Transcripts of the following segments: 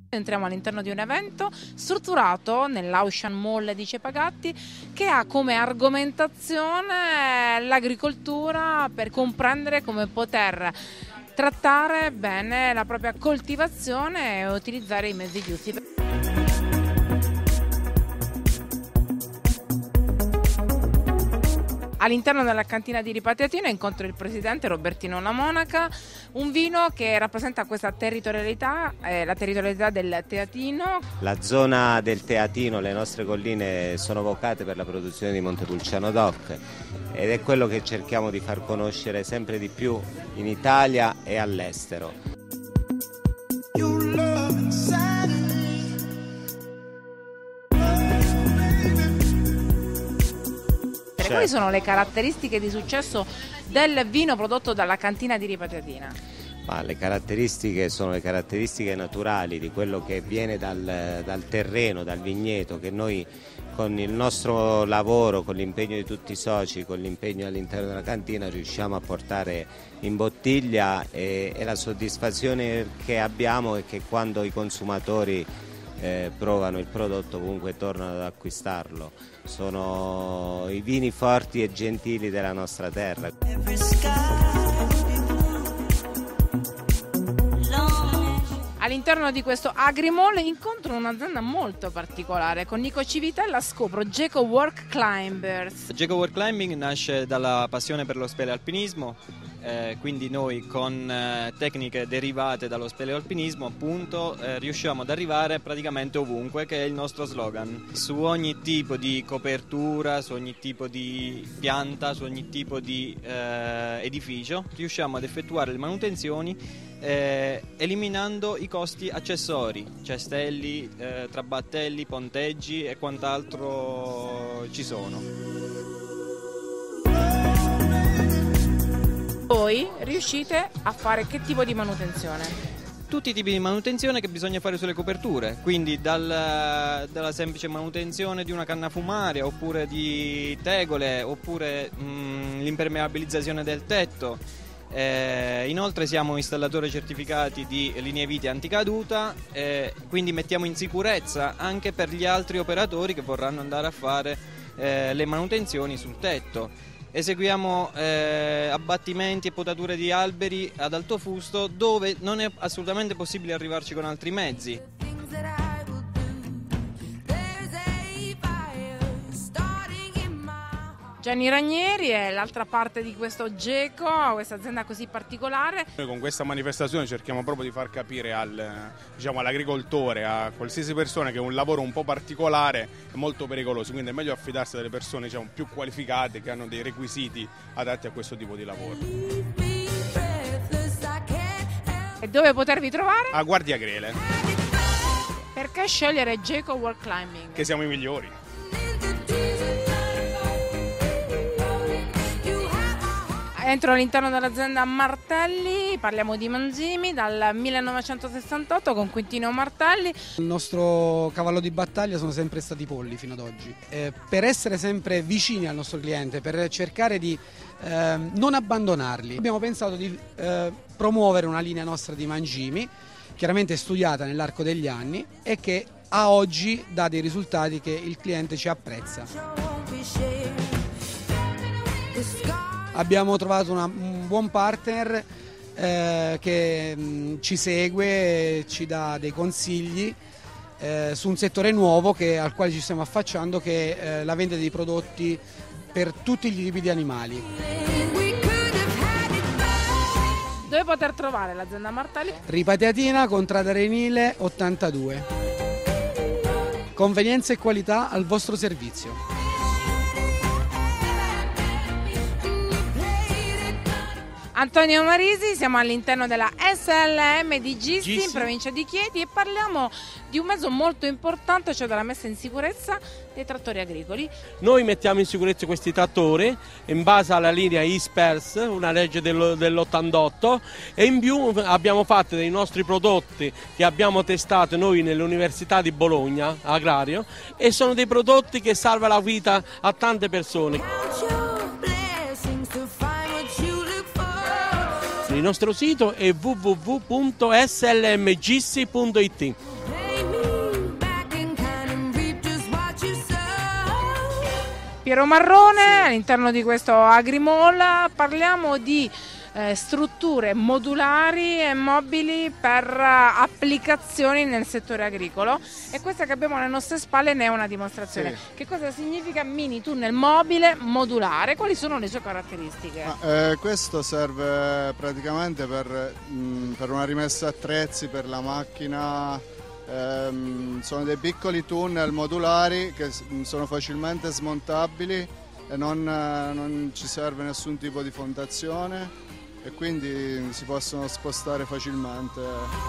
Entriamo all'interno di un evento strutturato nell'Ocean Mall di Cepagatti che ha come argomentazione l'agricoltura per comprendere come poter trattare bene la propria coltivazione e utilizzare i mezzi giusti. All'interno della cantina di Ripatiatina incontro il presidente Robertino La Monaca, un vino che rappresenta questa territorialità, la territorialità del Teatino. La zona del Teatino, le nostre colline sono vocate per la produzione di Montepulciano DOC ed è quello che cerchiamo di far conoscere sempre di più in Italia e all'estero. Quali sono le caratteristiche di successo del vino prodotto dalla cantina di Ripatiatina? Le caratteristiche sono le caratteristiche naturali di quello che viene dal terreno, dal vigneto, che noi con il nostro lavoro, con l'impegno di tutti i soci, con l'impegno all'interno della cantina riusciamo a portare in bottiglia e la soddisfazione che abbiamo è che quando i consumatori provano il prodotto comunque tornano ad acquistarlo. Sono i vini forti e gentili della nostra terra. All'interno di questo Agrimall incontro un'azienda molto particolare. Con Nico Civitella scopro Geco Work Climbers. Geco Work Climbing nasce dalla passione per lo spelealpinismo, quindi noi con tecniche derivate dallo speleoalpinismo appunto riusciamo ad arrivare praticamente ovunque, che è il nostro slogan. Su ogni tipo di copertura, su ogni tipo di pianta, su ogni tipo di edificio riusciamo ad effettuare le manutenzioni eliminando i costi accessori, cestelli, trabattelli, ponteggi e quant'altro ci sono. Voi riuscite a fare che tipo di manutenzione? Tutti i tipi di manutenzione che bisogna fare sulle coperture, quindi dalla semplice manutenzione di una canna fumaria oppure di tegole oppure l'impermeabilizzazione del tetto. Inoltre siamo installatori certificati di linee vite anticaduta, quindi mettiamo in sicurezza anche per gli altri operatori che vorranno andare a fare le manutenzioni sul tetto. Eseguiamo abbattimenti e potature di alberi ad alto fusto dove non è assolutamente possibile arrivarci con altri mezzi. Gianni Ranieri è l'altra parte di questo Geco, questa azienda così particolare. Noi con questa manifestazione cerchiamo proprio di far capire all'agricoltore, a qualsiasi persona, che è un lavoro un po' particolare e molto pericoloso, quindi è meglio affidarsi a delle persone più qualificate, che hanno dei requisiti adatti a questo tipo di lavoro. E dove potervi trovare? A Guardia Agrele. Perché scegliere Geco Work Climbing? Che siamo i migliori. Entro all'interno dell'azienda Martelli, parliamo di mangimi dal 1968 con Quintino Martelli. Il nostro cavallo di battaglia sono sempre stati i polli fino ad oggi. Per essere sempre vicini al nostro cliente, per cercare di non abbandonarli, abbiamo pensato di promuovere una linea nostra di mangimi, chiaramente studiata nell'arco degli anni e che a oggi dà dei risultati che il cliente ci apprezza. Abbiamo trovato un buon partner che ci segue, ci dà dei consigli su un settore nuovo al quale ci stiamo affacciando, che è la vendita di prodotti per tutti i tipi di animali. Dove poter trovare l'azienda Martelli? Ripatiatina, Contrada Renile 82. Convenienza e qualità al vostro servizio. Antonio Marisi, siamo all'interno della SLM di Gisti in provincia di Chieti e parliamo di un mezzo molto importante, cioè della messa in sicurezza dei trattori agricoli. Noi mettiamo in sicurezza questi trattori in base alla linea ISPERS, una legge dell'88, e in più abbiamo fatto dei nostri prodotti che abbiamo testato noi nell'Università di Bologna, agrario, e sono dei prodotti che salvano la vita a tante persone. Il nostro sito è www.slmgissi.it. Piero Marrone, all'interno di questo Agrimall parliamo di strutture modulari e mobili per applicazioni nel settore agricolo, e questa che abbiamo alle nostre spalle ne è una dimostrazione. Sì. Che cosa significa mini tunnel mobile modulare? Quali sono le sue caratteristiche? Questo serve praticamente per una rimessa attrezzi per la macchina. Sono dei piccoli tunnel modulari che sono facilmente smontabili e non ci serve nessun tipo di fondazione, e quindi si possono spostare facilmente.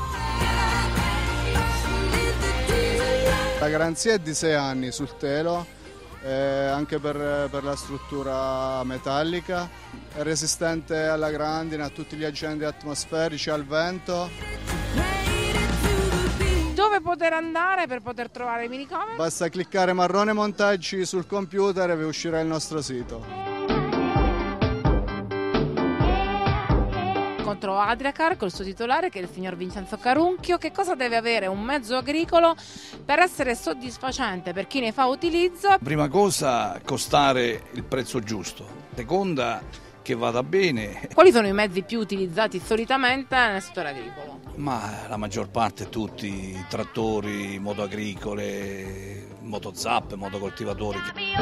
La garanzia è di 6 anni sul telo, anche per la struttura metallica, è resistente alla grandine, a tutti gli agenti atmosferici, al vento. Dove poter andare per poter trovare i minicover? Basta cliccare Marrone Montaggi sul computer e vi uscirà il nostro sito. Contro Adriacar col suo titolare, che è il signor Vincenzo Carunchio. Che cosa deve avere un mezzo agricolo per essere soddisfacente per chi ne fa utilizzo? Prima cosa, costare il prezzo giusto. Seconda, che vada bene. Quali sono i mezzi più utilizzati solitamente nel settore agricolo? Ma la maggior parte tutti, trattori, moto agricole, motozappe, motocoltivatori.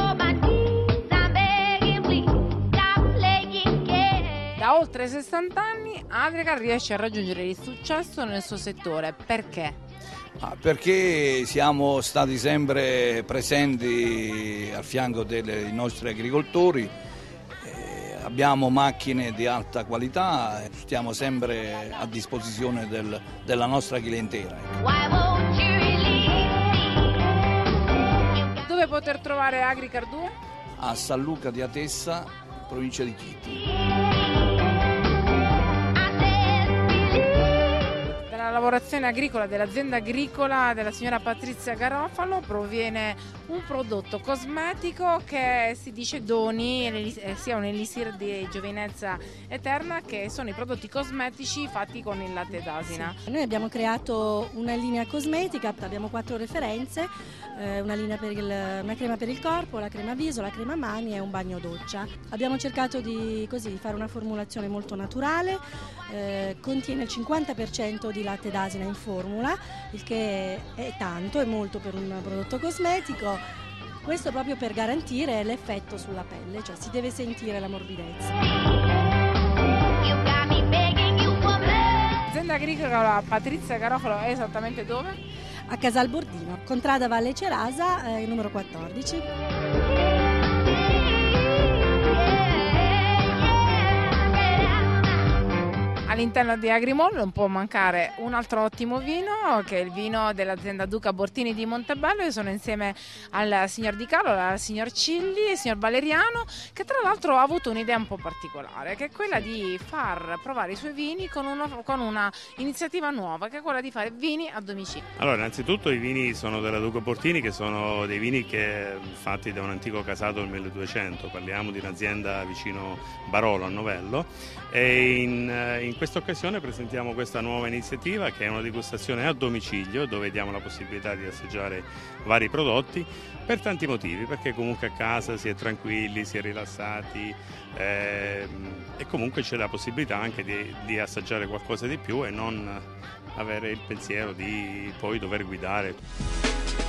Da oltre 60 anni Adriacar riesce a raggiungere il successo nel suo settore. Perché? Perché siamo stati sempre presenti al fianco dei nostri agricoltori, abbiamo macchine di alta qualità, stiamo sempre a disposizione della nostra clientela. Dove poter trovare Agricar 2? A San Luca di Atessa, provincia di Chieti. Dalla lavorazione agricola dell'azienda agricola della signora Patrizia Garofalo proviene un prodotto cosmetico che si dice doni, sia un elisir di giovinezza eterna, che sono i prodotti cosmetici fatti con il latte d'asina. Sì. Noi abbiamo creato una linea cosmetica, abbiamo 4 referenze, una crema per il corpo, la crema viso, la crema mani e un bagno doccia. Abbiamo cercato di fare una formulazione molto naturale, contiene il 50% di latte d'asina in formula, il che è tanto, è molto per un prodotto cosmetico. Questo proprio per garantire l'effetto sulla pelle, cioè si deve sentire la morbidezza. L'azienda agricola Patrizia Garofalo è esattamente dove? A Casal Bordino, contrada Valle Cerasa, numero 14. All'interno di Agrimall non può mancare un altro ottimo vino, che è il vino dell'azienda Duca Bortini di Montebello. Io sono insieme al signor Di Carlo, al signor Cilli e al signor Valeriano, che tra l'altro ha avuto un'idea un po' particolare, che è quella di far provare i suoi vini con una iniziativa nuova, che è quella di fare vini a domicilio. Allora, innanzitutto i vini sono della Duca Bortini, che sono dei vini fatti da un antico casato del 1200, parliamo di un'azienda vicino Barolo a Novello, e in questa occasione presentiamo questa nuova iniziativa, che è una degustazione a domicilio, dove diamo la possibilità di assaggiare vari prodotti per tanti motivi, perché comunque a casa si è tranquilli, si è rilassati, e comunque c'è la possibilità anche di assaggiare qualcosa di più e non avere il pensiero di poi dover guidare.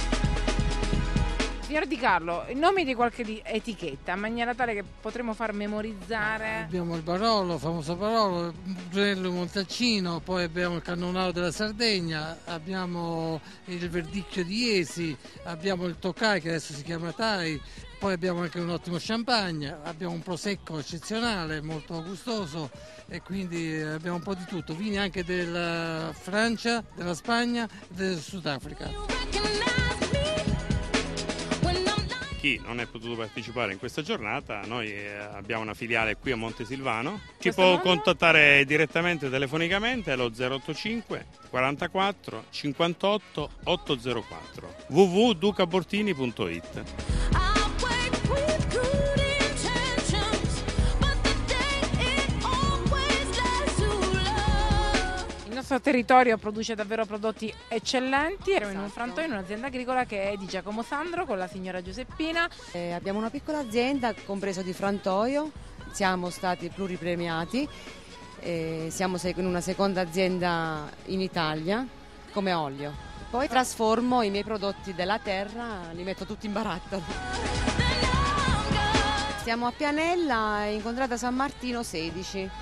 Signor Di Carlo, i nomi di qualche etichetta, in maniera tale che potremo far memorizzare. Abbiamo il Barolo, il famoso Barolo, il Brunello Montalcino, poi abbiamo il Cannonaro della Sardegna, abbiamo il Verdicchio di Iesi, abbiamo il Tokai, che adesso si chiama Tai, poi abbiamo anche un ottimo champagne, abbiamo un prosecco eccezionale, molto gustoso, e quindi abbiamo un po' di tutto, vini anche della Francia, della Spagna e del Sudafrica. Chi non è potuto partecipare in questa giornata, noi abbiamo una filiale qui a Montesilvano, ci può contattare direttamente telefonicamente allo 085 44 58 804 www.ducabortini.it. Il nostro territorio produce davvero prodotti eccellenti. Siamo in un Esatto. frantoio, in un'azienda agricola che è di Giacomo Sandro con la signora Giuseppina. Abbiamo una piccola azienda compreso di frantoio, siamo stati pluripremiati, siamo in una seconda azienda in Italia come olio. Poi trasformo i miei prodotti della terra, li metto tutti in barattolo. Siamo a Pianella, in contrada San Martino 16.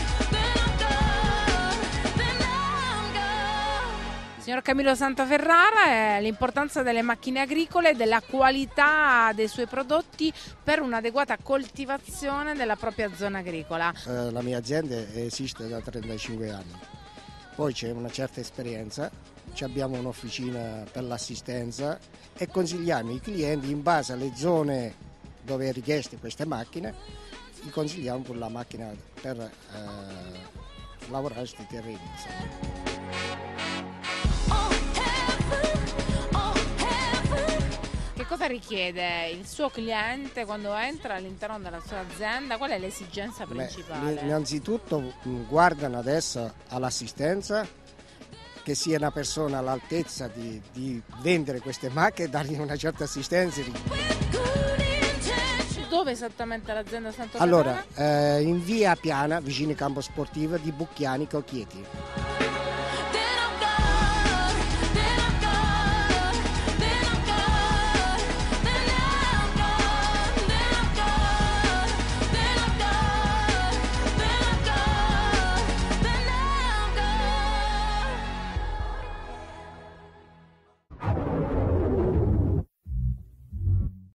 Signor Camillo Santaferrara, l'importanza delle macchine agricole, della qualità dei suoi prodotti per un'adeguata coltivazione della propria zona agricola. La mia azienda esiste da 35 anni, poi c'è una certa esperienza, abbiamo un'officina per l'assistenza e consigliamo i clienti in base alle zone dove è richieste queste macchine, gli consigliamo pure la macchina per lavorare questi terreni. Insomma. Che cosa richiede il suo cliente quando entra all'interno della sua azienda? Qual è l'esigenza principale? Innanzitutto guardano adesso all'assistenza, che sia una persona all'altezza di vendere queste macchine e dargli una certa assistenza. Dove esattamente l'azienda Santo Allora, in via Piana, vicino al campo sportivo di Bucchiani Cocchieti.